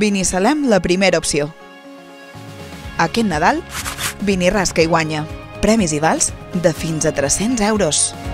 Vinissalem, la primera opció. Aquest Nadal, Vinirràs que hi guanya. Premis i vals de fins a 300 euros.